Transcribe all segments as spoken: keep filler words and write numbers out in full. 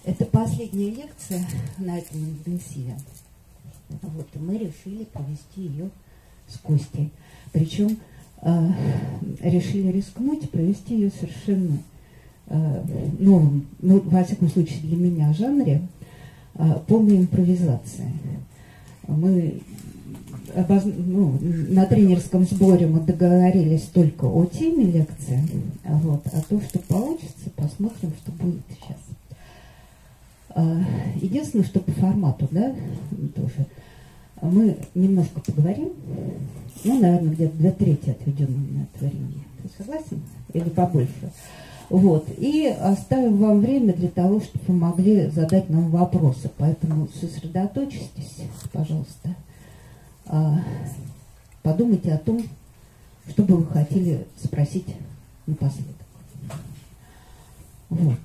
Это последняя лекция на этом интенсиве. Вот, и мы решили провести ее с Костей. Причем э, решили рискнуть и провести ее совершенно э, новым, ну, во всяком случае для меня, жанре э, полной импровизации. Мы обоз... ну, на тренерском сборе мы договорились только о теме лекции, вот, а то, что получится, посмотрим, что будет сейчас. Единственное, что по формату, да, тоже, мы немножко поговорим, ну, наверное, где-то две трети отведем на это времени. Ты согласен? Или побольше? Вот. И оставим вам время для того, чтобы вы могли задать нам вопросы. Поэтому сосредоточьтесь, пожалуйста. Подумайте о том, что бы вы хотели спросить напоследок. Вот.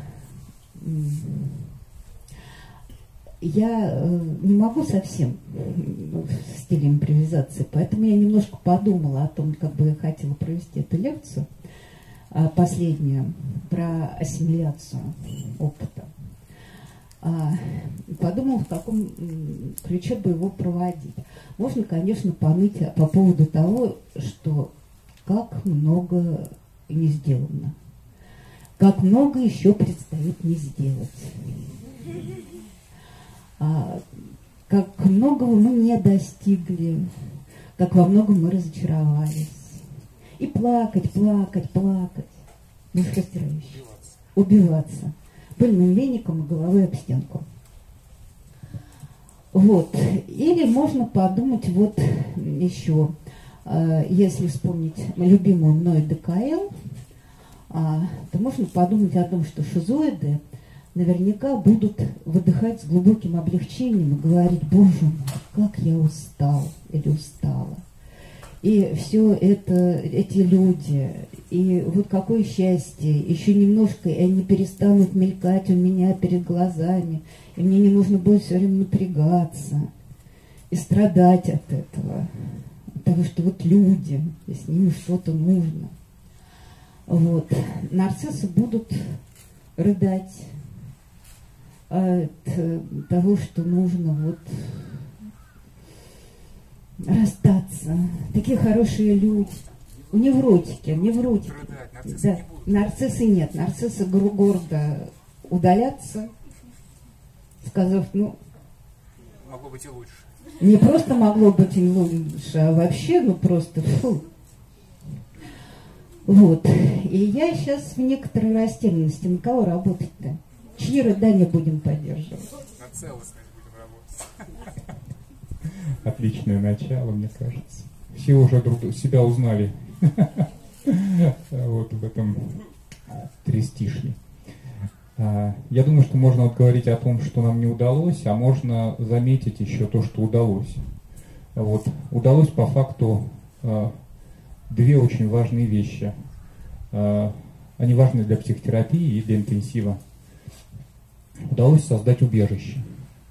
Я не могу совсем в стиле импровизации, поэтому я немножко подумала о том, как бы я хотела провести эту лекцию, последнюю, про ассимиляцию опыта. Подумала, в каком ключе бы его проводить. Можно, конечно, поныть по поводу того, что как много не сделано, как много еще предстоит не сделать. А, как многого мы не достигли, как во многом мы разочаровались. И плакать, плакать, плакать. Бесхостирающий. Убиваться. Пыльным веником и головой об стенку. Вот. Или можно подумать вот еще, если вспомнить любимую мной ДКЛ, то можно подумать о том, что шизоиды наверняка будут выдыхать с глубоким облегчением и говорить: боже мой, как я устал или устала. И все это, эти люди, и вот какое счастье, еще немножко, и они перестанут мелькать у меня перед глазами, и мне не нужно будет все время напрягаться и страдать от этого, от того, что вот люди, и с ними что-то нужно. Вот. Нарциссы будут рыдать от того, что нужно вот расстаться. Такие хорошие люди. У невротики, невротики. Нарциссы, да. Не нарциссы нет. Нарциссы гордо удалятся, сказав, ну... Могло быть и лучше. Не просто могло быть и лучше, а вообще, ну просто фу. Вот. И я сейчас в некоторой растерянности. На кого работать-то? Чьи рыдания будем поддерживать? На целостность будем работать. Отличное начало, мне кажется. Все уже друг себя узнали вот в этом трестишне. Я думаю, что можно вот говорить о том, что нам не удалось, а можно заметить еще то, что удалось. Вот. Удалось по факту две очень важные вещи. Они важны для психотерапии и для интенсива. Удалось создать убежище.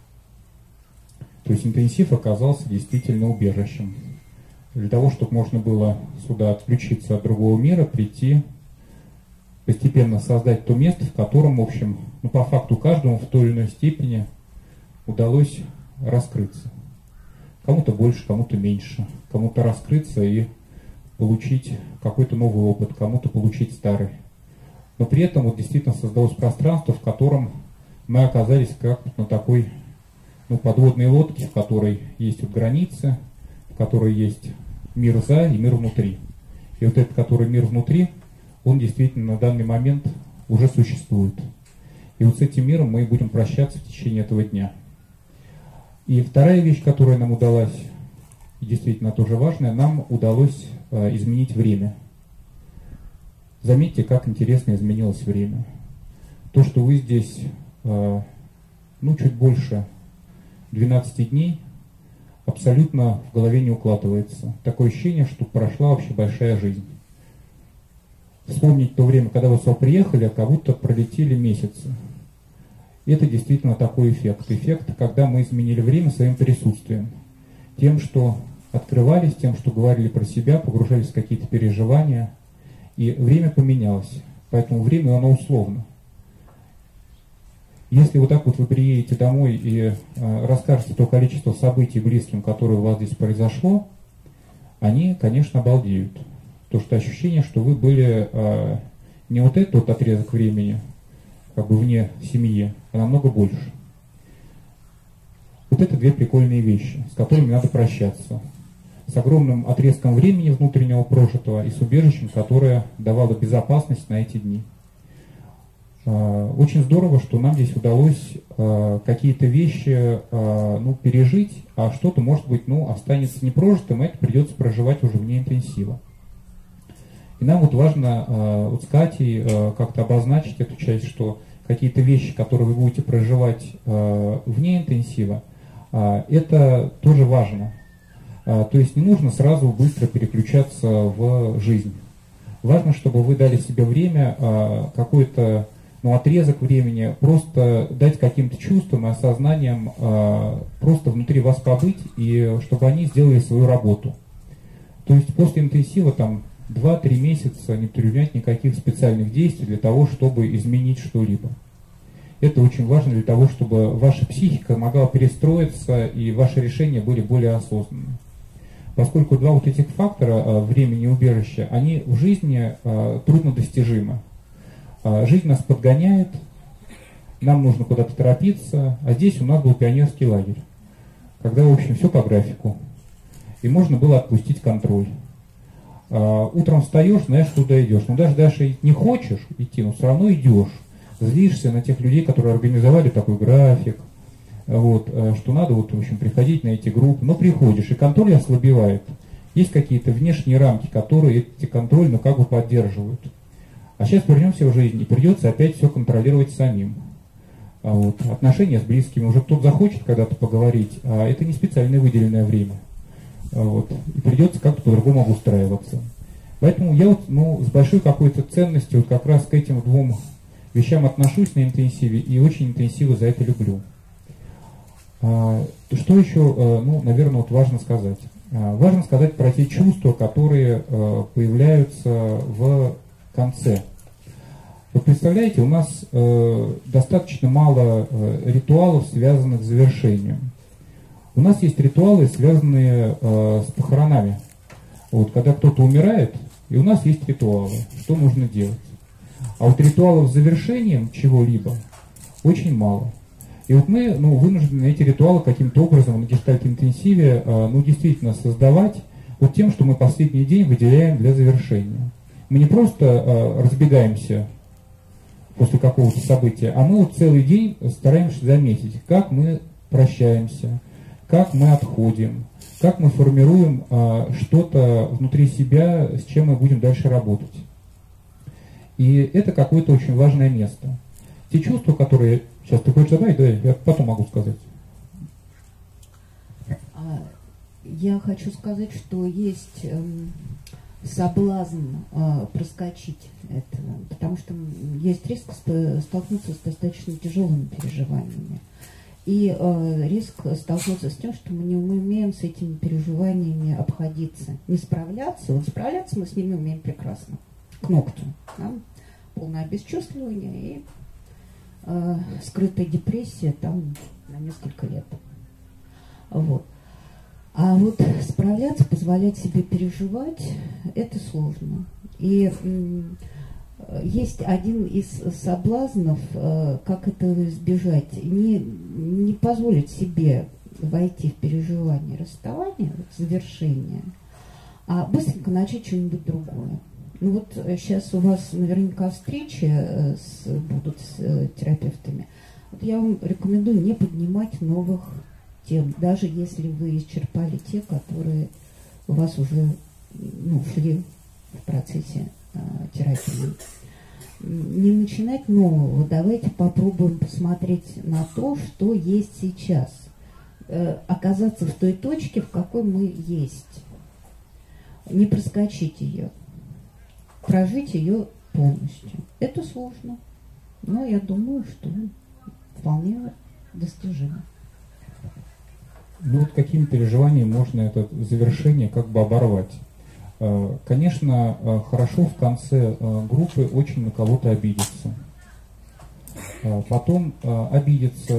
То есть интенсив оказался действительно убежищем. Для того, чтобы можно было сюда отключиться от другого мира, прийти, постепенно создать то место, в котором, в общем, ну, по факту каждому в той или иной степени удалось раскрыться. Кому-то больше, кому-то меньше. Кому-то раскрыться и получить какой-то новый опыт, кому-то получить старый. Но при этом вот действительно создалось пространство, в котором мы оказались как на такой, ну, подводной лодке, в которой есть вот границы, в которой есть мир за и мир внутри. И вот этот, который мир внутри, он действительно на данный момент уже существует. И вот с этим миром мы будем прощаться в течение этого дня. И вторая вещь, которая нам удалась, и действительно тоже важная, нам удалось э, изменить время. Заметьте, как интересно изменилось время. То, что вы здесь, э, ну, чуть больше двенадцати дней, абсолютно в голове не укладывается. Такое ощущение, что прошла вообще большая жизнь. Вспомнить то время, когда вы сюда приехали, а как будто пролетели месяцы. Это действительно такой эффект. Эффект, когда мы изменили время своим присутствием. Тем, что открывались, тем, что говорили про себя, погружались в какие-то переживания. И время поменялось. Поэтому время, оно условно. Если вот так вот вы приедете домой и э, расскажете то количество событий близким, которое у вас здесь произошло, они, конечно, обалдеют. Потому что ощущение, что вы были э, не вот этот вот отрезок времени, как бы вне семьи, а намного больше. Вот это две прикольные вещи, с которыми надо прощаться. С огромным отрезком времени внутреннего прожитого и с убежищем, которое давало безопасность на эти дни. Очень здорово, что нам здесь удалось какие-то вещи ну, пережить, а что-то, может быть, ну, останется непрожитым, и это придется проживать уже вне интенсива. И нам вот важно вот с Катей как-то обозначить эту часть, что какие-то вещи, которые вы будете проживать вне интенсива, это тоже важно. То есть не нужно сразу быстро переключаться в жизнь. Важно, чтобы вы дали себе время, какой-то ну, отрезок времени, просто дать каким-то чувствам и осознанием просто внутри вас побыть, и чтобы они сделали свою работу. То есть после интенсива там два-три месяца не предпринять никаких специальных действий для того, чтобы изменить что-либо. Это очень важно для того, чтобы ваша психика могла перестроиться и ваши решения были более осознанными. Поскольку два вот этих фактора, времени и убежища, они в жизни труднодостижимы. Жизнь нас подгоняет, нам нужно куда-то торопиться, а здесь у нас был пионерский лагерь, когда, в общем, все по графику, и можно было отпустить контроль. Утром встаешь, знаешь, куда идешь, но даже даже не хочешь идти, но все равно идешь, злишься на тех людей, которые организовали такой график, вот, что надо, вот, в общем, приходить на эти группы, но приходишь, и контроль ослабевает. Есть какие-то внешние рамки, которые эти контроль, ну, как бы поддерживают. А сейчас вернемся в жизнь, и придется опять все контролировать самим. А вот, отношения с близкими, уже кто-то захочет когда-то поговорить, а это не специально выделенное время. А вот, и придется как-то по-другому обустраиваться. Поэтому я вот, ну, с большой какой-то ценностью вот как раз к этим двум вещам отношусь на интенсиве и очень интенсивно за это люблю. А, что еще, ну, наверное, вот важно сказать? А, важно сказать про те чувства, которые а, появляются в конце. Вы представляете, у нас э, достаточно мало э, ритуалов, связанных с завершением. У нас есть ритуалы, связанные э, с похоронами. Вот, когда кто-то умирает, и у нас есть ритуалы, что нужно делать. А вот ритуалов с завершением чего-либо очень мало. И вот мы ну, вынуждены эти ритуалы каким-то образом на гештальт-интенсиве э, ну, действительно создавать вот тем, что мы последний день выделяем для завершения. Мы не просто э, разбегаемся после какого-то события, а мы вот целый день стараемся заметить, как мы прощаемся, как мы отходим, как мы формируем э, что-то внутри себя, с чем мы будем дальше работать. И это какое-то очень важное место. Те чувства, которые... Сейчас ты хочешь добавить? Да, я потом могу сказать. Я хочу сказать, что есть... Эм... соблазн э, проскочить это, потому что есть риск столкнуться с достаточно тяжелыми переживаниями. И э, риск столкнуться с тем, что мы не умеем с этими переживаниями обходиться. Не справляться, вот справляться мы с ними умеем прекрасно. К ногтю. Да? Полное обесчувствование и э, скрытая депрессия там на несколько лет. Вот. А вот справляться, позволять себе переживать, это сложно. И м, есть один из соблазнов, э, как этого избежать, не, не позволить себе войти в переживание расставания, завершения, а быстренько начать что-нибудь другое. Ну вот сейчас у вас наверняка встречи с, будут с э, терапевтами. Вот я вам рекомендую не поднимать новых тем, даже если вы исчерпали те, которые у вас уже ну, шли в процессе э, терапии. Не начинать нового, давайте попробуем посмотреть на то, что есть сейчас. Э, оказаться в той точке, в какой мы есть. Не проскочить ее. Прожить ее полностью. Это сложно, но я думаю, что вполне достижимо. Ну вот какими переживаниями можно это завершение как бы оборвать? Конечно, хорошо в конце группы очень на кого-то обидеться. потом обидеться,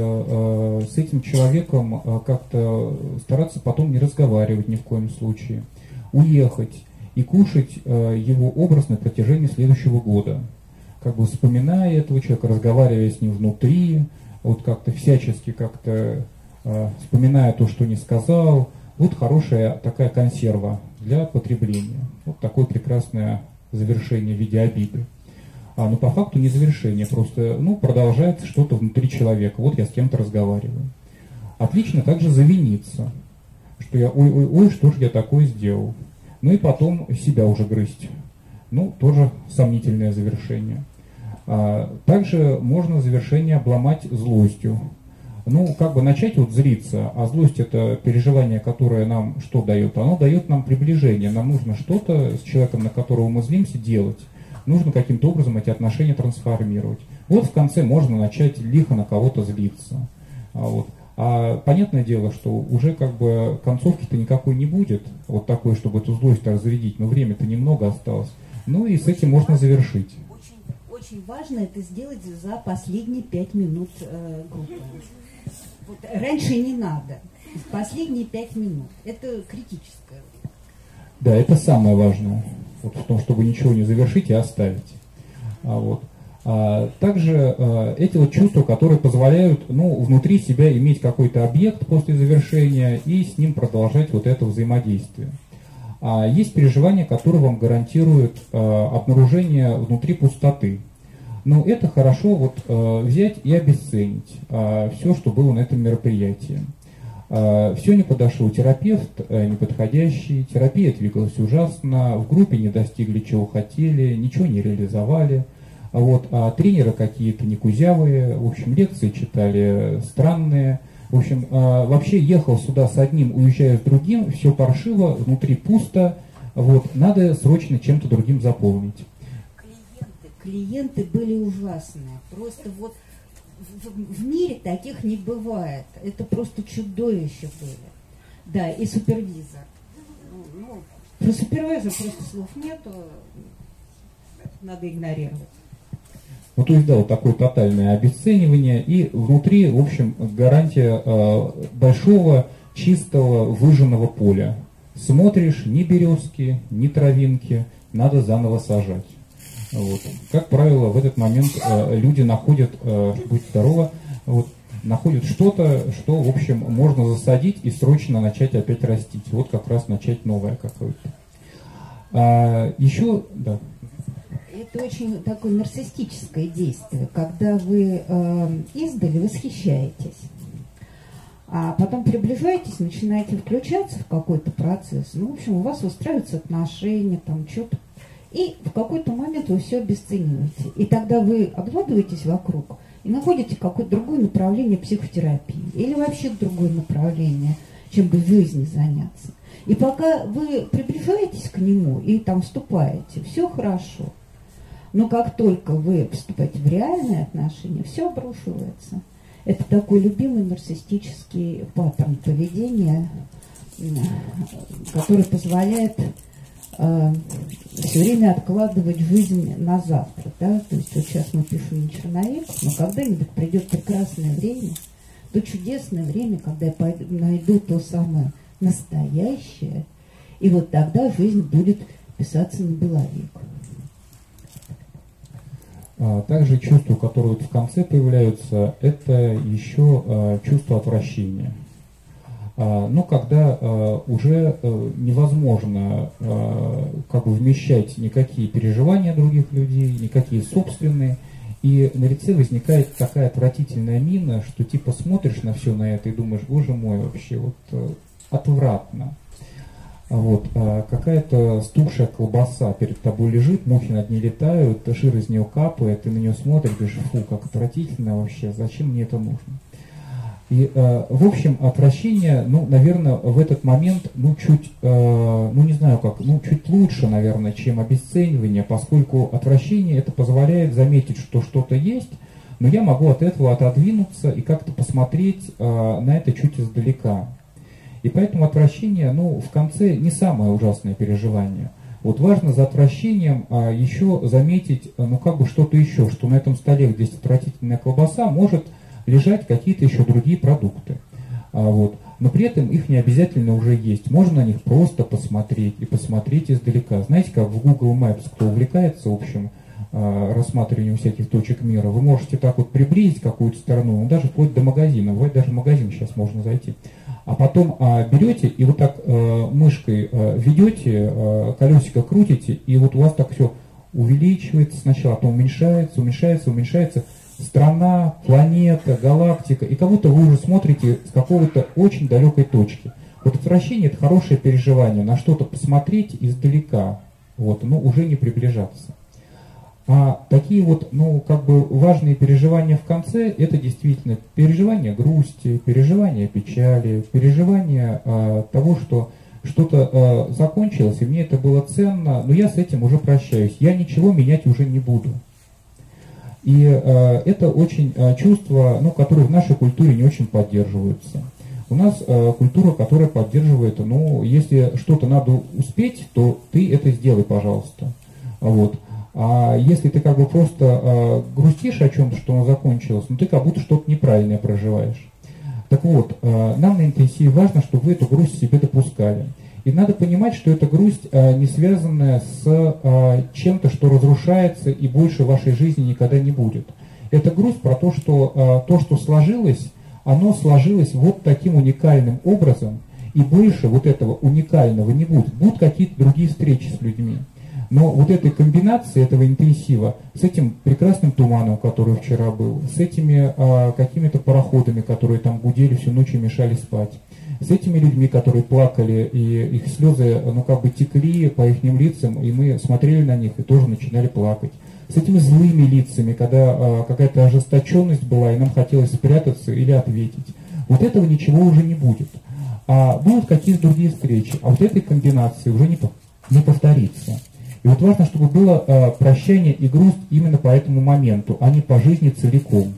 с этим человеком как-то стараться потом не разговаривать ни в коем случае, уехать и кушать его образ на протяжении следующего года, как бы вспоминая этого человека, разговаривая с ним внутри, вот как-то всячески как-то вспоминая то, что не сказал. Вот хорошая такая консерва для потребления. Вот такое прекрасное завершение в виде обиды. А, но по факту не завершение, просто ну, продолжается что-то внутри человека. Вот я с кем-то разговариваю. Отлично также завиниться, что я ой-ой-ой, что же я такое сделал. Ну и потом себя уже грызть. Ну, тоже сомнительное завершение. А, также можно завершение обломать злостью. Ну, как бы начать вот злиться, а злость это переживание, которое нам что дает? Оно дает нам приближение. Нам нужно что-то с человеком, на которого мы злимся, делать. Нужно каким-то образом эти отношения трансформировать. Вот в конце можно начать лихо на кого-то злиться. А, вот. а понятное дело, что уже как бы концовки-то никакой не будет, вот такой, чтобы эту злость разрядить, но время-то немного осталось. Ну и с этим можно завершить. Очень, очень важно это сделать за последние пять минут э, группы. Вот, раньше не надо. Последние пять минут. Это критическое. Да, это самое важное. Вот в том, чтобы ничего не завершить и оставить. А, вот. а, также а, эти вот чувства, которые позволяют ну, внутри себя иметь какой-то объект после завершения и с ним продолжать вот это взаимодействие. А есть переживания, которые вам гарантируют а, обнаружение внутри пустоты. Но это хорошо вот, э, взять и обесценить э, все, что было на этом мероприятии. Э, все не подошло, терапевт э, неподходящий, терапия двигалась ужасно, в группе не достигли чего хотели, ничего не реализовали. Вот, а тренеры какие-то не кузявые, в общем, лекции читали странные. В общем, э, вообще ехал сюда с одним, уезжая с другим, все паршиво, внутри пусто, вот, надо срочно чем-то другим заполнить. Клиенты были ужасные. Просто вот в, в мире таких не бывает. Это просто чудовища были. Да, и супервизор. Ну, ну, про супервизор просто слов нету. Надо игнорировать. Ну, то есть, да, вот такое тотальное обесценивание. И внутри, в общем, гарантия э, большого, чистого, выжженного поля. Смотришь, ни березки, ни травинки, надо заново сажать. Вот. Как правило, в этот момент э, люди находят, э, будь здорово, вот, находят что-то, что, в общем, можно засадить и срочно начать опять растить. Вот как раз начать новое какое-то. А, еще, да. Это очень такое нарциссическое действие, когда вы э, издали восхищаетесь, а потом приближаетесь, начинаете включаться в какой-то процесс. Ну, в общем, у вас устраиваются отношения, там что-то. И в какой-то момент вы все обесцениваете. И тогда вы оглядываетесь вокруг и находите какое-то другое направление психотерапии. Или вообще другое направление, чем бы в жизни заняться. И пока вы приближаетесь к нему и там вступаете, все хорошо. Но как только вы вступаете в реальные отношения, все обрушивается. Это такой любимый нарциссический паттерн поведения, который позволяет все время откладывать жизнь на завтра, да, то есть вот сейчас мы пишем не черновик, но когда-нибудь придет прекрасное время, то чудесное время, когда я пойду, найду то самое настоящее, и вот тогда жизнь будет писаться на беловик. А также чувства, которые вот в конце появляются, это еще а, чувство отвращения. Ну, когда э, уже э, невозможно э, как бы вмещать никакие переживания других людей, никакие собственные, и на лице возникает такая отвратительная мина, что типа смотришь на все на это и думаешь, боже мой, вообще вот э, отвратно. Вот, а какая-то стухшая колбаса перед тобой лежит, мухи над ней летают, жир из нее капает, ты на нее смотришь, говоришь, фу, как отвратительно вообще, зачем мне это нужно? И, э, в общем, отвращение, ну, наверное, в этот момент, ну, чуть, э, ну, не знаю как, ну, чуть лучше, наверное, чем обесценивание, поскольку отвращение это позволяет заметить, что что-то есть, но я могу от этого отодвинуться и как-то посмотреть э, на это чуть издалека. И поэтому отвращение, ну, в конце не самое ужасное переживание. Вот важно за отвращением а, еще заметить, ну как бы что-то еще, что на этом столе, где есть отвратительная колбаса, может лежать какие-то еще другие продукты. А, вот. Но при этом их не обязательно уже есть. Можно на них просто посмотреть и посмотреть издалека. Знаете, как в Google Maps, кто увлекается, в общем, рассматриванием всяких точек мира, вы можете так вот приблизить какую-то страну, ну, даже вплоть до магазина, бывает даже в магазин сейчас можно зайти, а потом а, берете и вот так а, мышкой а, ведете, а, колесико крутите, и вот у вас так все увеличивается сначала, потом уменьшается, уменьшается, уменьшается, страна, планета, галактика, и как будто вы уже смотрите с какого-то очень далекой точки. Вот отвращение — это хорошее переживание, на что-то посмотреть издалека, вот, но уже не приближаться. А такие вот, ну, как бы важные переживания в конце, это действительно переживание грусти, переживание печали, переживание а, того, что что-то а, закончилось, и мне это было ценно, но я с этим уже прощаюсь, я ничего менять уже не буду. И а, это очень а, чувства, ну, которые в нашей культуре не очень поддерживаются. У нас а, культура, которая поддерживает, ну, если что-то надо успеть, то ты это сделай, пожалуйста. Вот. А если ты как бы просто э, грустишь о чем-то, что оно закончилось, ну ты как будто что-то неправильное проживаешь. Так вот, э, нам на интенсиве важно, чтобы вы эту грусть себе допускали. И надо понимать, что эта грусть э, не связанная с э, чем-то, что разрушается и больше в вашей жизни никогда не будет. Это грусть про то, что э, то, что сложилось, оно сложилось вот таким уникальным образом, и больше вот этого уникального не будет. Будут какие-то другие встречи с людьми. Но вот этой комбинации, этого интенсива, с этим прекрасным туманом, который вчера был, с этими а, какими-то пароходами, которые там гудели всю ночь и мешали спать, с этими людьми, которые плакали, и их слезы, ну, как бы текли по их лицам, и мы смотрели на них и тоже начинали плакать. С этими злыми лицами, когда а, какая-то ожесточенность была, и нам хотелось спрятаться или ответить. Вот этого ничего уже не будет. А будут какие-то другие встречи, а вот этой комбинации уже не, не повторится. И вот важно, чтобы было э, прощание и грусть именно по этому моменту, а не по жизни целиком.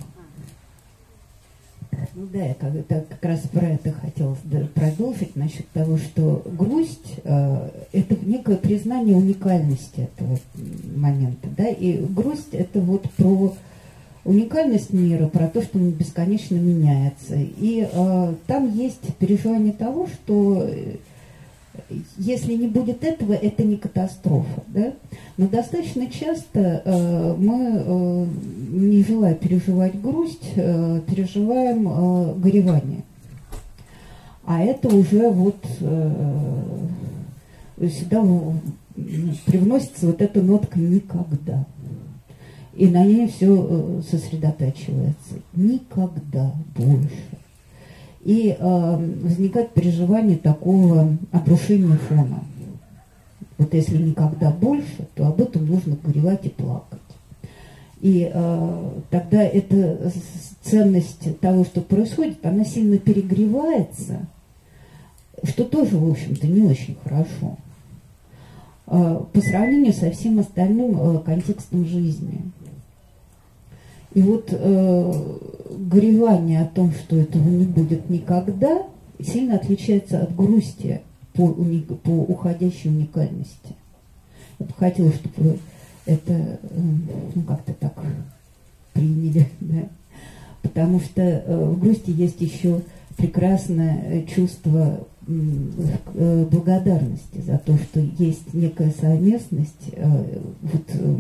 Ну да, я как, это, как раз про это хотела продолжить, насчет того, что грусть э, – это некое признание уникальности этого момента. Да? И грусть – это вот про уникальность мира, про то, что он бесконечно меняется. И э, там есть переживание того, что… Если не будет этого, это не катастрофа. Да? Но достаточно часто э, мы, э, не желая переживать грусть, э, переживаем э, горевание. А это уже вот э, сюда привносится вот эта нотка «никогда». И на ней все сосредотачивается. Никогда больше. И э, возникает переживание такого обрушения фона. Вот если никогда больше, то об этом нужно горевать и плакать. И э, тогда эта ценность того, что происходит, она сильно перегревается, что тоже, в общем-то, не очень хорошо. Э, по сравнению со всем остальным э, контекстом жизни. И вот э, горевание о том, что этого не будет никогда, сильно отличается от грусти по, уни, по уходящей уникальности. Я бы хотела, чтобы вы это э, ну, как-то так приняли, да? Потому что э, в грусти есть еще прекрасное чувство э, благодарности за то, что есть некая совместность. Э, вот, э,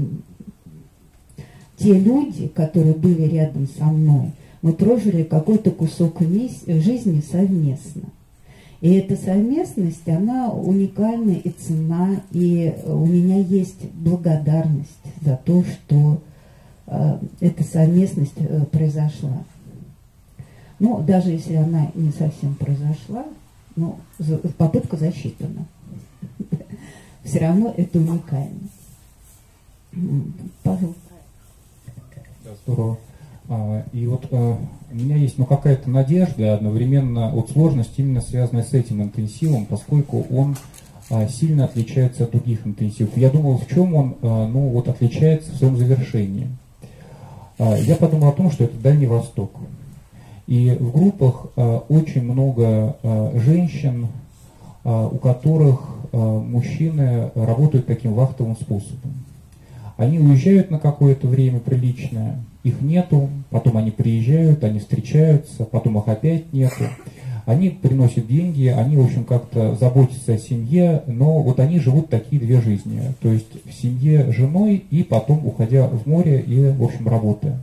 те люди, которые были рядом со мной, мы прожили какой-то кусок жизни совместно. И эта совместность, она уникальна и ценна, и у меня есть благодарность за то, что э, эта совместность э, произошла. Ну, даже если она не совсем произошла, но попытка засчитана. Все равно это уникально. Пожалуйста. Здорово. И вот у меня есть ну, какая-то надежда, одновременно вот сложность именно связанная с этим интенсивом, поскольку он сильно отличается от других интенсивов. Я думал, в чем он ну, вот, отличается в своем завершении. Я подумал о том, что это Дальний Восток. И в группах очень много женщин, у которых мужчины работают таким вахтовым способом. Они уезжают на какое-то время приличное, их нету, потом они приезжают, они встречаются, потом их опять нету. Они приносят деньги, они, в общем, как-то заботятся о семье, но вот они живут такие две жизни. То есть в семье женой и потом уходя в море и, в общем, работая.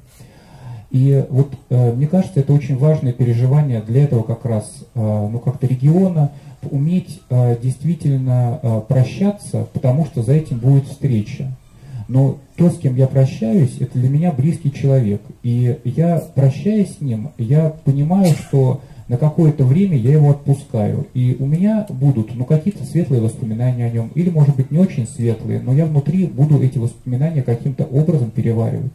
И вот э, мне кажется, это очень важное переживание для этого как раз, э, ну, как-то региона, уметь э, действительно э, прощаться, потому что за этим будет встреча. Но то, с кем я прощаюсь, это для меня близкий человек. И я, прощаясь с ним, я понимаю, что на какое-то время я его отпускаю. И у меня будут, ну, какие-то светлые воспоминания о нем, или, может быть, не очень светлые, но я внутри буду эти воспоминания каким-то образом переваривать.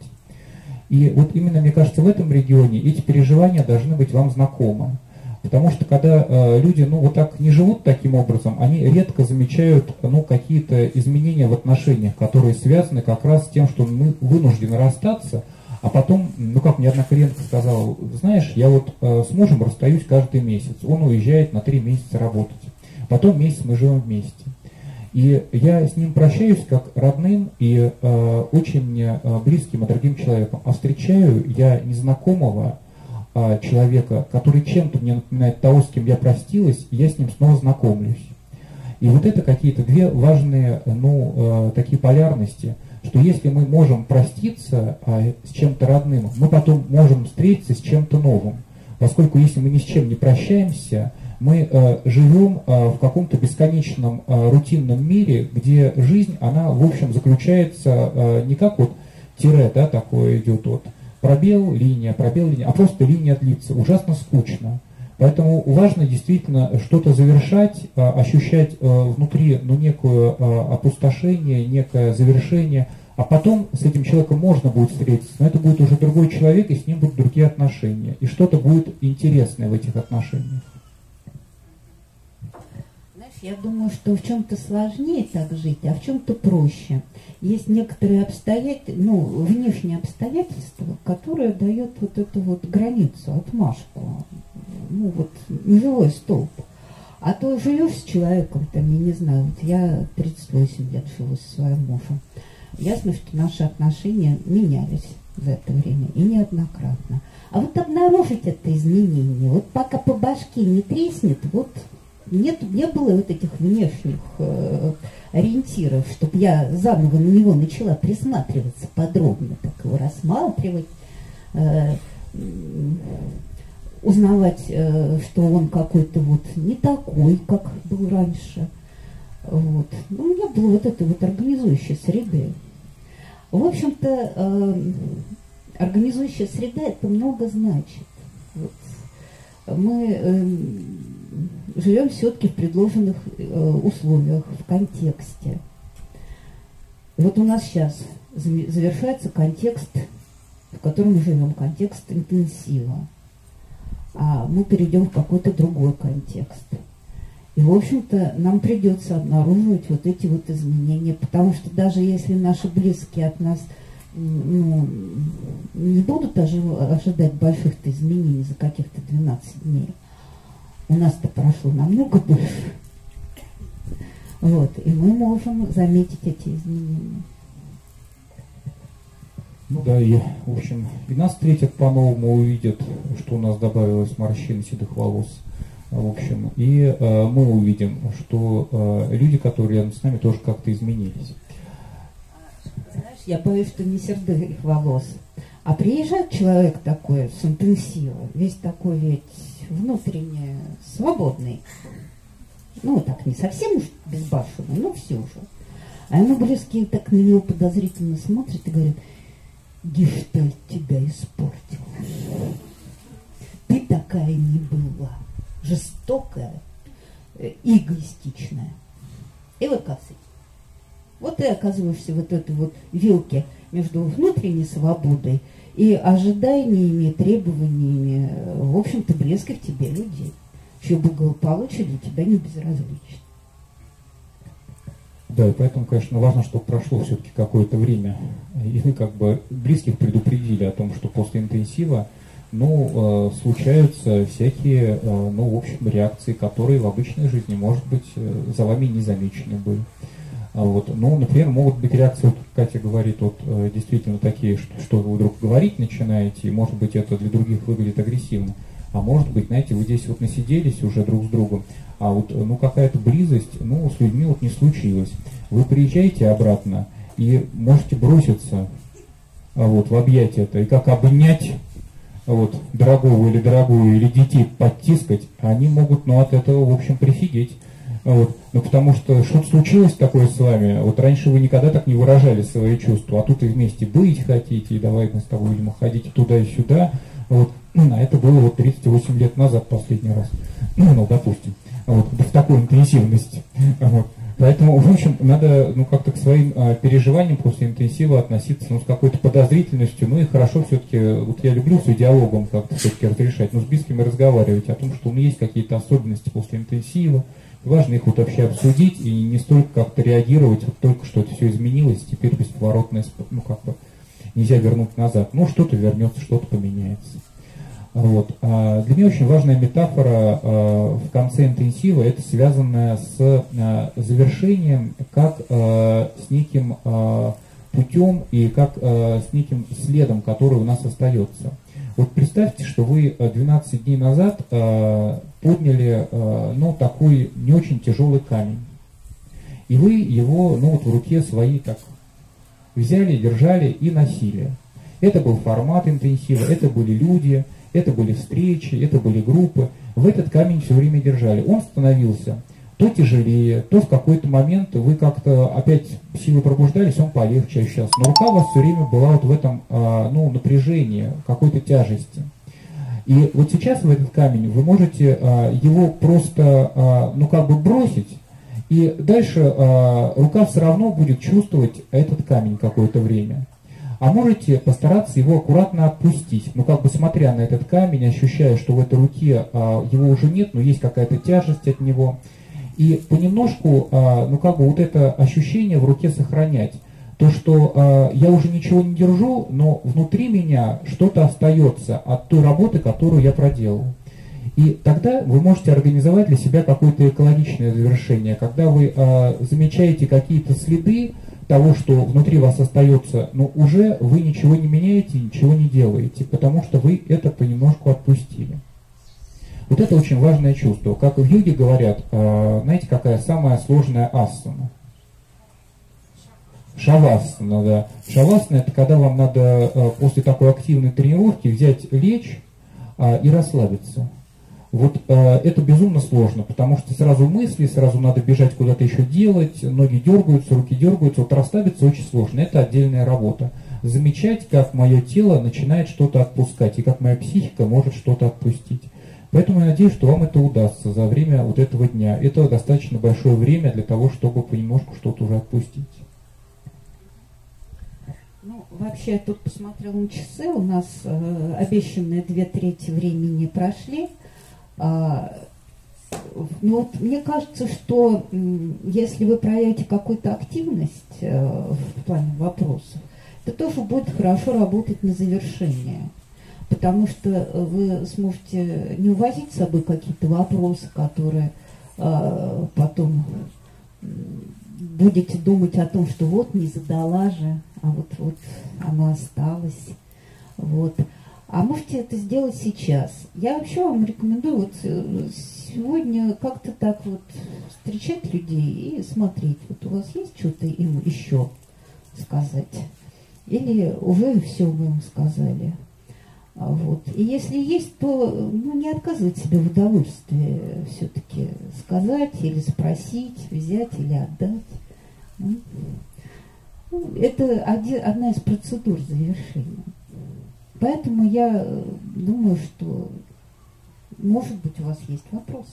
И вот именно, мне кажется, в этом регионе эти переживания должны быть вам знакомы. Потому что когда э, люди, ну, вот так не живут таким образом, они редко замечают, ну, какие-то изменения в отношениях, которые связаны как раз с тем, что мы вынуждены расстаться, а потом, ну, как мне одна клиентка сказала, знаешь, я вот э, с мужем расстаюсь каждый месяц, он уезжает на три месяца работать, потом месяц мы живем вместе. И я с ним прощаюсь как родным и э, очень мне э, близким и дорогим человеком, а встречаю я незнакомого э, человека, который чем-то мне напоминает того, с кем я простилась, и я с ним снова знакомлюсь. И вот это какие-то две важные, ну, э, такие полярности, что если мы можем проститься э, с чем-то родным, мы потом можем встретиться с чем-то новым. Поскольку если мы ни с чем не прощаемся, мы э, живем э, в каком-то бесконечном э, рутинном мире, где жизнь, она, в общем, заключается э, не как вот тире, да, такое идет вот пробел, линия, пробел, линия, а просто линия длится. Ужасно скучно. Поэтому важно действительно что-то завершать, э, ощущать э, внутри, ну, некое э, опустошение, некое завершение, а потом с этим человеком можно будет встретиться, но это будет уже другой человек, и с ним будут другие отношения. И что-то будет интересное в этих отношениях. Я думаю, что в чем-то сложнее так жить, а в чем-то проще. Есть некоторые обстоятельства, ну, внешние обстоятельства, которые дают вот эту вот границу, отмашку, ну, вот неживой столб. А то живешь с человеком, там, я не знаю, вот я тридцать восемь лет живу со своим мужем. Ясно, что наши отношения менялись за это время, и неоднократно. А вот обнаружить это изменение, вот пока по башке не треснет, вот... Нет, не было вот этих внешних э, ориентиров, чтобы я заново на него начала присматриваться подробно, так его рассматривать, э, узнавать, э, что он какой-то вот не такой, как был раньше. Вот. Ну, у меня было вот это вот организующая среда. В общем-то, э, организующая среда — это много значит. Вот. Мы э, живем все-таки в предложенных э, условиях, в контексте. Вот у нас сейчас завершается контекст, в котором мы живем, контекст интенсива. А мы перейдем в какой-то другой контекст. И, в общем-то, нам придется обнаруживать вот эти вот изменения, потому что даже если наши близкие от нас, ну, не будут ожидать больших-то изменений за каких-то двенадцать дней, у нас-то прошло намного больше. Вот, и мы можем заметить эти изменения. Ну да, и, в общем, и нас встретят по-новому, увидят, что у нас добавилось морщин, седых волос. В общем, и э, мы увидим, что э, люди, которые рядом с нами, тоже как-то изменились. Знаешь, я боюсь, что не седых волос. А приезжает человек такой с интенсива, весь такой ведь внутренне свободный. Ну, так, не совсем уж безбашенный, но все же. А ему близкие так на него подозрительно смотрят и говорят: гештальт тебя испортил. Ты такая не была. Жестокая, эгоистичная. И вот как с этим? Вот ты оказываешься в вот этой вот вилке между внутренней свободой и ожиданиями, требованиями, в общем-то, близких тебе людей, чье благополучие для тебя не безразлично. Да, и поэтому, конечно, важно, чтобы прошло все-таки какое-то время, и мы как бы близких предупредили о том, что после интенсива ну, э, случаются всякие, э, ну, в общем, реакции, которые в обычной жизни, может быть, э, за вами не замечены были. А вот, ну, например, могут быть реакции, вот Катя говорит, вот, э, действительно такие, что, что вы вдруг говорить начинаете, и, может быть, это для других выглядит агрессивно. А может быть, знаете, вы здесь вот насиделись уже друг с другом, а вот, ну, какая-то близость, ну, с людьми вот не случилась. Вы приезжаете обратно и можете броситься, а вот, в объятия это, и как обнять, вот, дорогого или дорогую, или детей подтискать, они могут, ну, от этого, в общем, прифигеть. Вот. Ну, потому что что-то случилось такое с вами, вот раньше вы никогда так не выражали свои чувства, а тут и вместе быть хотите, и давай мы с тобой будем ходить туда и сюда. Вот. Ну, а это было вот тридцать восемь лет назад последний раз, ну, ну допустим, вот, в такой интенсивности. Вот. Поэтому, в общем, надо, ну, как-то к своим а, переживаниям после интенсива относиться, ну, с какой-то подозрительностью, ну, и хорошо все-таки, вот я люблю с диалогом как-то все-таки разрешать, но с близкими разговаривать о том, что, ну, есть какие-то особенности после интенсива, важно их вот вообще обсудить и не столько как-то реагировать, вот только что это все изменилось, теперь бесповоротно, ну, как бы нельзя вернуть назад, ну, что-то вернется, что-то поменяется. Вот. А для меня очень важная метафора а, в конце интенсива, это связанная с а, завершением, как а, с неким а, путем и как а, с неким следом, который у нас остается. Вот представьте, что вы двенадцать дней назад а, подняли а, ну, такой не очень тяжелый камень, и вы его, ну, вот в руке своей так взяли, держали и носили. Это был формат интенсива, это были люди, это были встречи, это были группы. В этот камень все время держали. Он становился то тяжелее, то в какой-то момент вы как-то опять силы пробуждались, он полегче ощущался. Но рука у вас все время была вот в этом а, ну, напряжении, какой-то тяжести. И вот сейчас в этот камень вы можете а, его просто а, ну, как бы бросить, и дальше а, рука все равно будет чувствовать этот камень какое-то время. А можете постараться его аккуратно отпустить, ну, как бы смотря на этот камень, ощущая, что в этой руке а, его уже нет, но есть какая-то тяжесть от него. И понемножку, а, ну, как бы вот это ощущение в руке сохранять. То, что а, я уже ничего не держу, но внутри меня что-то остается от той работы, которую я проделал. И тогда вы можете организовать для себя какое-то экологичное завершение, когда вы а, замечаете какие-то следы того, что внутри вас остается, но уже вы ничего не меняете, ничего не делаете, потому что вы это понемножку отпустили. Вот это очень важное чувство. Как в йоге говорят, а, знаете, какая самая сложная асана? Шавасана, да. Шавасана — это когда вам надо а, после такой активной тренировки взять, лечь а, и расслабиться. Вот э, это безумно сложно, потому что сразу мысли, сразу надо бежать куда-то еще делать, ноги дергаются, руки дергаются, вот расслабиться очень сложно, это отдельная работа. Замечать, как мое тело начинает что-то отпускать, и как моя психика может что-то отпустить. Поэтому я надеюсь, что вам это удастся за время вот этого дня. Это достаточно большое время для того, чтобы понемножку что-то уже отпустить. Ну, вообще, я тут посмотрела на часы, у нас э, обещанные две трети времени прошли. А, ну вот мне кажется, что м, если вы проявите какую-то активность э, в плане вопросов, это тоже будет хорошо работать на завершение. Потому что вы сможете не увозить с собой какие-то вопросы, которые э, потом будете думать о том, что вот не задала же, а вот, вот оно осталось. Вот. А можете это сделать сейчас. Я вообще вам рекомендую вот сегодня как-то так вот встречать людей и смотреть, вот у вас есть что-то им еще сказать? Или уже все вы им сказали? Вот. И если есть, то ну, не отказывать себе в удовольствии все-таки сказать или спросить, взять или отдать. Ну, это один, одна из процедур завершения. Поэтому я думаю, что, может быть, у вас есть вопрос.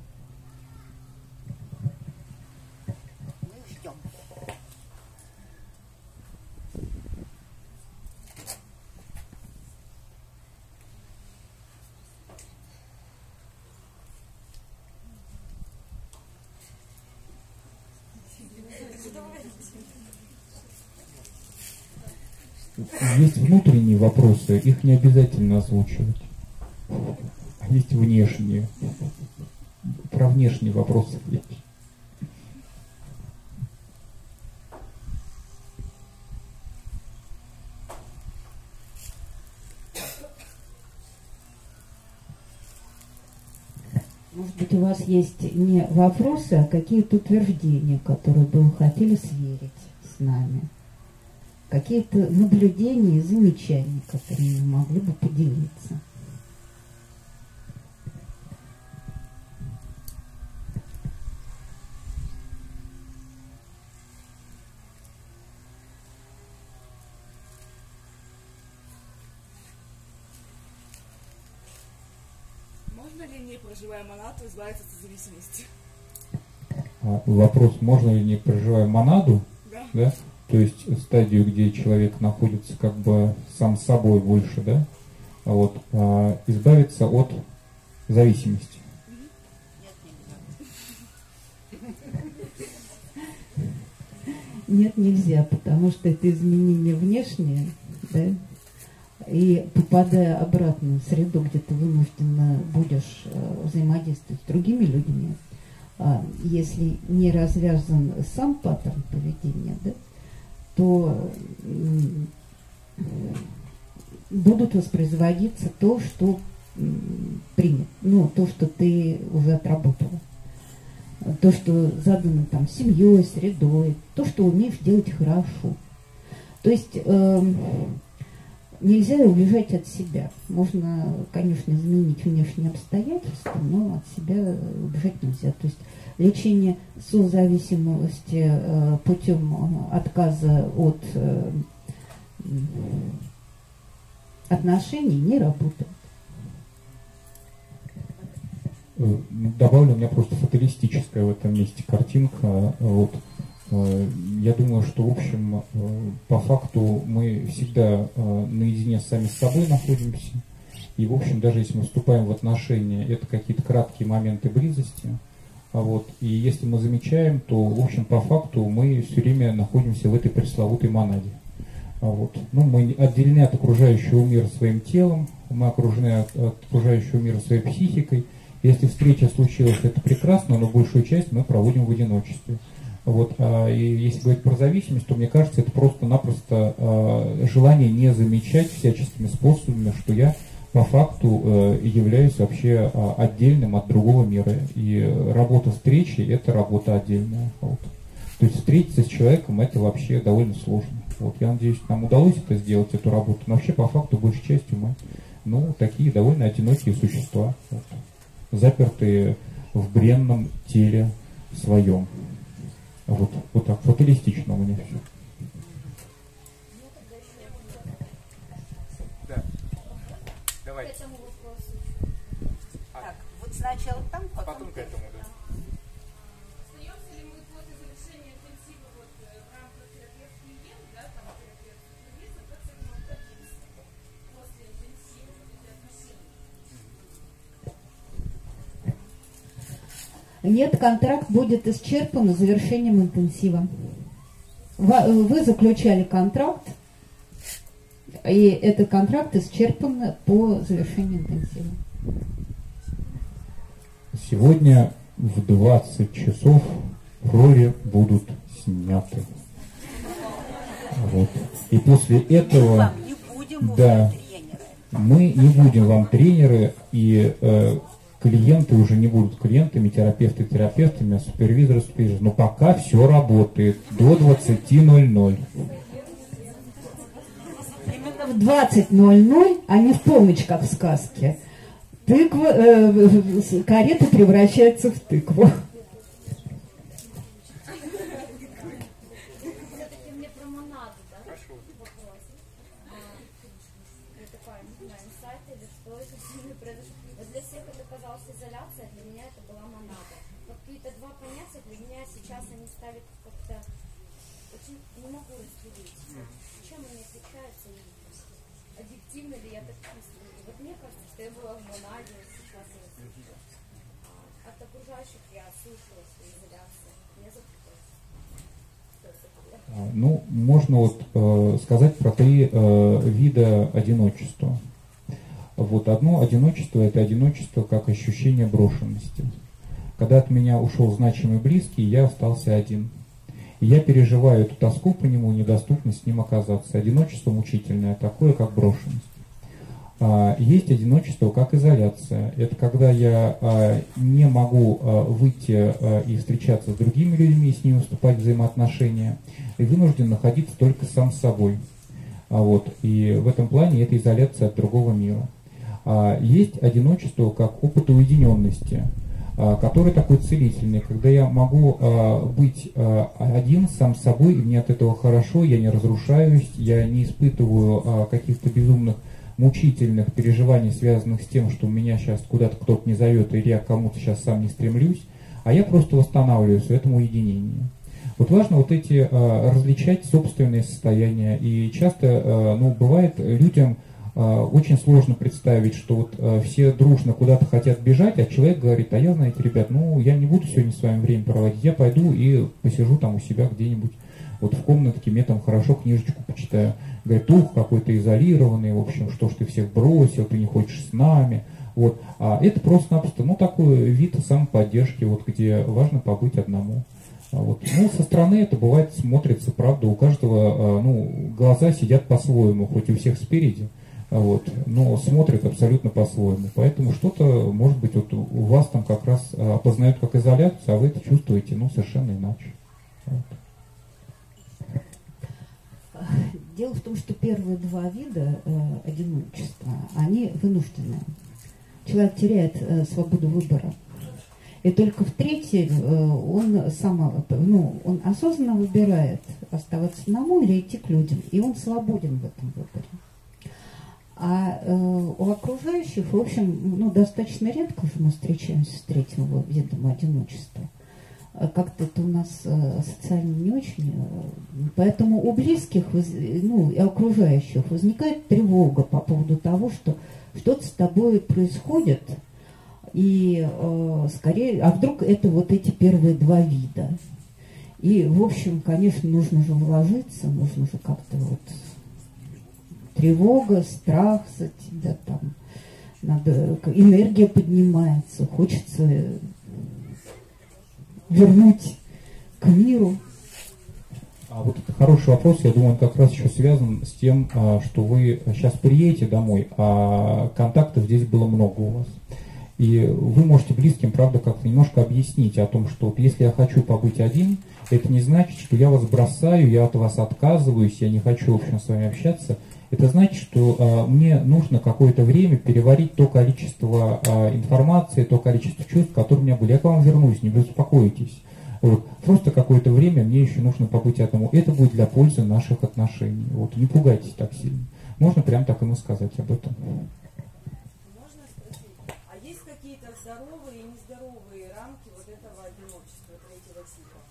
Мы ждем. Есть внутренние вопросы, их не обязательно озвучивать. есть внешние. Про внешние вопросы речь. Может быть, у вас есть не вопросы, а какие-то утверждения, которые бы вы хотели сверить с нами? Какие-то наблюдения и замечания, которыми вы могли бы поделиться? Можно ли, не проживая монаду, избавиться от зависимости? Вопрос, можно ли, не проживая монаду, Да. да? То есть стадию, где человек находится как бы сам собой больше, да, вот, а, избавиться от зависимости. Нет, нельзя, потому что это изменение внешнее, да, и попадая обратно в среду, где ты вынужденно будешь э, взаимодействовать с другими людьми, а если не развязан сам паттерн поведения, да, то м, будут воспроизводиться то, что м, принято, ну, то, что ты уже отработала. То, что задано там семьей, средой, то, что умеешь делать хорошо. То есть э, нельзя убежать от себя. Можно, конечно, изменить внешние обстоятельства, но от себя убежать нельзя. То есть лечение созависимости э, путем отказа от э, отношений не работает. Добавлю, у меня просто фаталистическая в этом месте картинка. Вот. Я думаю, что, в общем, по факту мы всегда наедине сами с собой находимся. И, в общем, даже если мы вступаем в отношения, это какие-то краткие моменты близости. Вот. И если мы замечаем, то, в общем, по факту мы все время находимся в этой пресловутой монаде. Вот. Ну, мы отделены от окружающего мира своим телом, мы окружены от, от окружающего мира своей психикой. Если встреча случилась, это прекрасно, но большую часть мы проводим в одиночестве. Вот. А и если говорить про зависимость, то мне кажется, это просто-напросто а, желание не замечать всяческими способами, что я по факту а, являюсь вообще а, отдельным от другого мира. И работа встречи – это работа отдельная. Вот. То есть встретиться с человеком – это вообще довольно сложно. Вот. Я надеюсь, нам удалось это сделать, эту работу. Но вообще по факту большей частью мы ну, такие довольно одинокие существа. Вот. Запертые в бренном теле своем. Вот, вот так, фаталистично у меня все. Да. Давай. К этому вопросу. Так, вот сначала там, А потом, потом к этому, да. Остается ли мы после завершения интенсива вот, в рамках терапевт клиент, да, там терапевт клиент, как с этим обходиться после интенсива, вот эти отношения? Нет, контракт будет исчерпан завершением интенсива. Вы заключали контракт, и этот контракт исчерпан по завершению интенсива. Сегодня в двадцать часов роли будут сняты. Вот. И после этого вам не будем да, уже тренеры. мы не будем вам тренеры, и э, клиенты уже не будут клиентами, терапевты терапевтами, а супервизоры супервизоры. Но пока все работает до двадцати ноль-ноль. Именно в двадцать ноль-ноль, а не в полночь, как в сказке, тыква, э, карета превращается в тыкву. Все-таки мне про монаду, да? Хорошо. Вопрос. А, я такая, не знаю, инсайт или что это с ними произошло. Вот для всех это казалась изоляция, для меня это была монада. Вот какие-то два понятия для меня сейчас они стали как-то очень не могу разделить. Чем они отличаются и объективно ли я так чувствую? И вот мне кажется, что я была в монаде, сейчас я слышу. А от окружающих я слышала, что изоляция. Я запуталась. Что это было? Ну, можно вот э, сказать про три э, вида одиночества. Вот одно одиночество – это одиночество как ощущение брошенности. Когда от меня ушел значимый близкий, я остался один. И я переживаю эту тоску по нему, недоступность с ним оказаться. Одиночество мучительное, такое, как брошенность. А, есть одиночество, как изоляция. Это когда я а, не могу а, выйти а, и встречаться с другими людьми, и с ними вступать в взаимоотношения, и вынужден находиться только сам с собой. А, вот, и в этом плане это изоляция от другого мира. А, есть одиночество, как опыт уединенности, который такой целительный, когда я могу э, быть э, один сам с собой, и мне от этого хорошо, я не разрушаюсь, я не испытываю э, каких-то безумных, мучительных переживаний, связанных с тем, что меня сейчас куда-то кто-то не зовет, или я к кому-то сейчас сам не стремлюсь, а я просто восстанавливаюсь в этом уединении. Вот важно вот эти э, различать собственные состояния, и часто, э, ну, бывает людям очень сложно представить, что вот э, все дружно куда-то хотят бежать, а человек говорит: а я, знаете, ребят, ну я не буду сегодня с вами время проводить, я пойду и посижу там у себя где-нибудь вот в комнатке, мне там хорошо книжечку почитаю. Говорит: ух, какой ты изолированный, в общем, что ж ты всех бросил, ты не хочешь с нами. Вот. А это просто-напросто, ну, такой вид самоподдержки, вот, где важно побыть одному. Вот. Ну, со стороны это бывает смотрится, правда, у каждого, ну, глаза сидят по-своему, хоть и у всех спереди. Вот, но смотрят абсолютно по-своему. Поэтому что-то, может быть, вот у вас там как раз опознают как изоляцию, а вы это чувствуете, ну, совершенно иначе. Вот. Дело в том, что первые два вида э, одиночества, они вынужденные. Человек теряет э, свободу выбора. И только в третьем э, он сам, ну, он осознанно выбирает оставаться одному или идти к людям. И он свободен в этом выборе. А э, у окружающих, в общем, ну, достаточно редко мы встречаемся с третьим видом одиночества. Как-то это у нас э, социально не очень. Э, поэтому у близких, ну, и окружающих возникает тревога по поводу того, что что-то с тобой происходит, и э, скорее, а вдруг это вот эти первые два вида. И, в общем, конечно, нужно же вложиться, нужно же как-то вот... Тревога, страх за тебя, там, надо, энергия поднимается, хочется вернуть к миру. А вот это хороший вопрос, я думаю, он как раз еще связан с тем, что вы сейчас приедете домой, а контактов здесь было много у вас. И вы можете близким, правда, как-то немножко объяснить о том, что вот если я хочу побыть один, это не значит, что я вас бросаю, я от вас отказываюсь, я не хочу, в общем, с вами общаться. Это значит, что э, мне нужно какое-то время переварить то количество э, информации, то количество чувств, которые у меня были. Я к вам вернусь, не беспокойтесь. Вот. Просто какое-то время мне еще нужно побыть одному. Это будет для пользы наших отношений. Вот. Не пугайтесь так сильно. Можно прям так ему сказать об этом. Можно спросить, а есть какие-то здоровые и нездоровые рамки вот этого одиночества третьего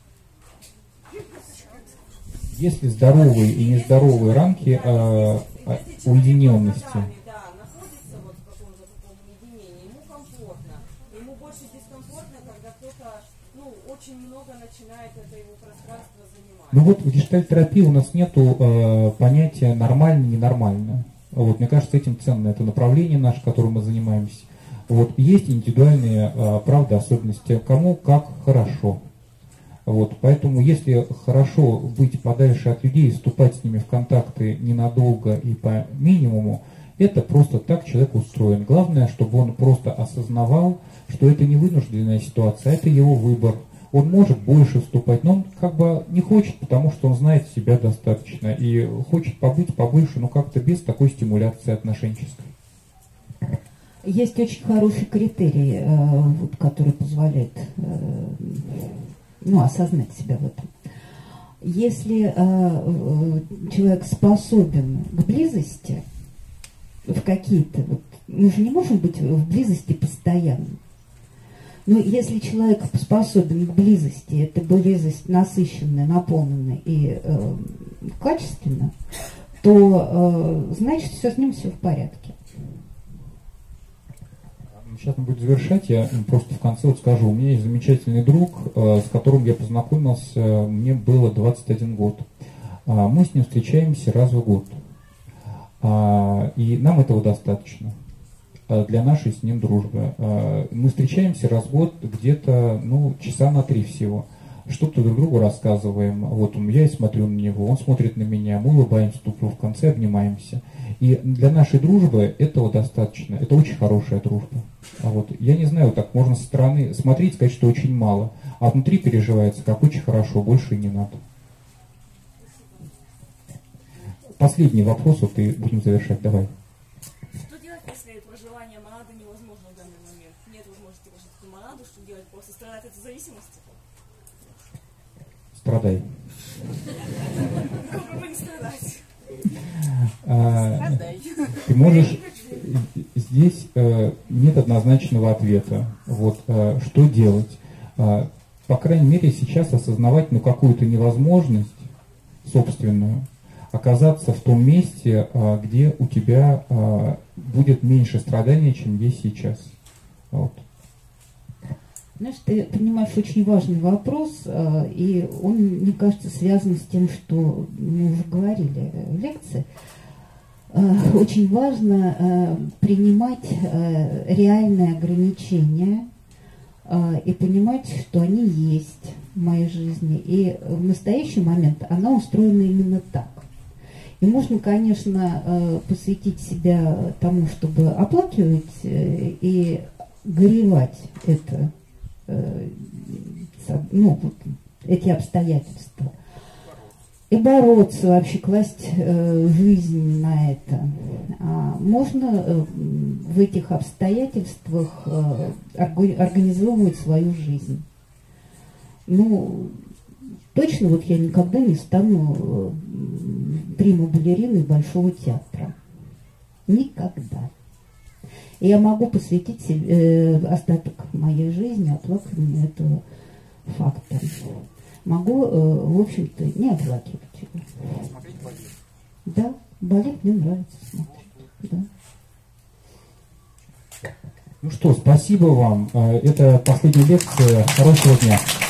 типа? Если здоровые и нездоровые рамки э, уединенности. Да, находится вот в каком-то таком уединении, ему комфортно. Ему больше дискомфортно, когда кто-то, ну, очень много начинает это его пространство занимать. Ну вот в гештальт-терапии у нас нету э, понятия нормально-ненормально. Вот, мне кажется, этим ценно это направление наше, которым мы занимаемся. Вот, есть индивидуальные, э, правда, особенности, кому как хорошо. Вот, поэтому, если хорошо быть подальше от людей, вступать с ними в контакты ненадолго и по минимуму, это просто так человек устроен. Главное, чтобы он просто осознавал, что это не вынужденная ситуация, это его выбор. Он может больше вступать, но он как бы не хочет, потому что он знает себя достаточно и хочет побыть побольше, но как-то без такой стимуляции отношенческой. Есть очень хороший критерий, э, вот, который позволяет э, ну, осознать себя в этом. Если э, э, человек способен к близости, в какие-то, вот, мы же не можем быть в близости постоянно. Но если человек способен к близости, это близость насыщенная, наполненная и э, качественная, то э, значит, все с ним все в порядке. Сейчас мы будем завершать, я просто в конце вот скажу, у меня есть замечательный друг, с которым я познакомился, мне было двадцать один год. Мы с ним встречаемся раз в год, и нам этого достаточно. для нашей с ним дружбы. Мы встречаемся раз в год где-то, ну, часа на три всего. Что-то друг другу рассказываем. Вот он, я и смотрю на него, он смотрит на меня, мы улыбаемся, тут в конце обнимаемся. И для нашей дружбы этого достаточно. Это очень хорошая дружба. А вот я не знаю, так можно со стороны смотреть, сказать, что очень мало. А внутри переживается, как очень хорошо, больше и не надо. Последний вопрос, вот и будем завершать. Давай. Что делать, если проживание монады невозможно в данный момент? Нет возможности прожить эту монаду, что делать? Просто страдать от зависимости? Страдай. Попробуй не страдать. А, ты можешь, здесь э, нет однозначного ответа. Вот, э, что делать? Э, по крайней мере, сейчас осознавать, ну, какую-то невозможность собственную, оказаться в том месте, э, где у тебя э, будет меньше страданий, чем есть сейчас. Вот. Знаешь, ты понимаешь очень важный вопрос, и он, мне кажется, связан с тем, что мы уже говорили в лекции. Очень важно принимать реальные ограничения и понимать, что они есть в моей жизни. И в настоящий момент она устроена именно так. И можно, конечно, посвятить себя тому, чтобы оплакивать и горевать это, ну, эти обстоятельства. И бороться вообще, класть э, жизнь на это. А можно э, в этих обстоятельствах э, организовывать свою жизнь. Ну, точно вот я никогда не стану э, прима-балериной Большого театра. Никогда. И я могу посвятить себе, э, остаток моей жизни оплакиванию этого факта. Могу, э, в общем-то, не оплакивать его. Смотреть балет. Да, балет мне нравится смотреть. Да. Ну что, спасибо вам. Это последняя лекция. Хорошего дня.